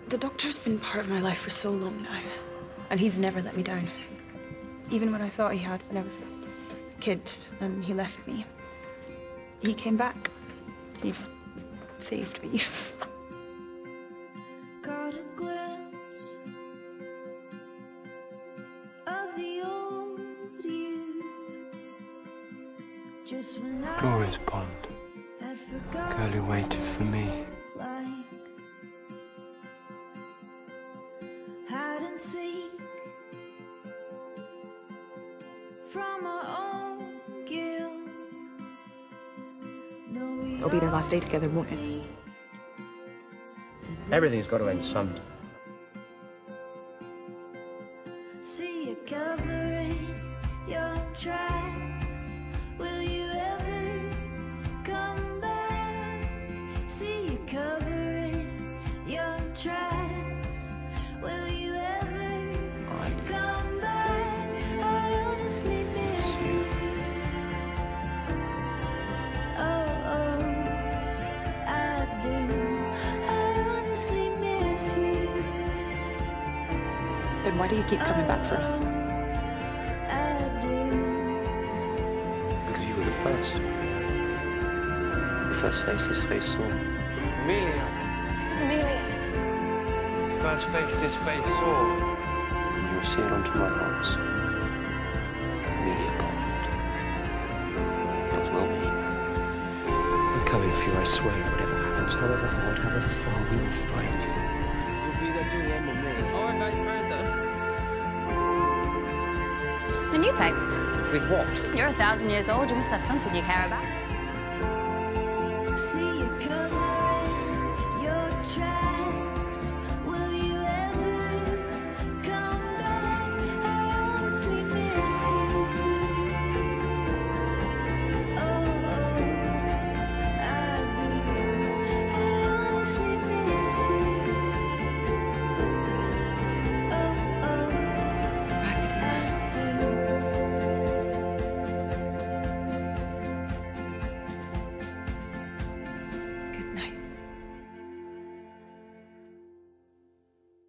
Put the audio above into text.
The doctor's been part of my life for so long now, and he's never let me down. Even when I thought he had, when I was a kid and he left me, he came back. He saved me. Got a glimpse of the old you. Just when Glorious Pond. Girl who waited for me. Like hide and seek from our own guilt. It'll be their last day together, won't it? Everything's got to end sometime. See you covering your tracks. Will you ever come back? See you covering your tracks. Will you ever come back? I honestly miss you. Oh, I do. I honestly miss you. Then why do you keep coming back for us? I do. Because you were the first. The first face this face saw. Amelia. Who's Amelia? The first face this face saw. And you were sealed onto my heart. Amelia Bond. Yours will be. We're coming for you, I swear. Whatever happens, however hard, however far, we will find you. You'll be there to the end of me. Or vice versa. The new Pope. With what? You're 1,000 years old. You must have something you care about. See you coming.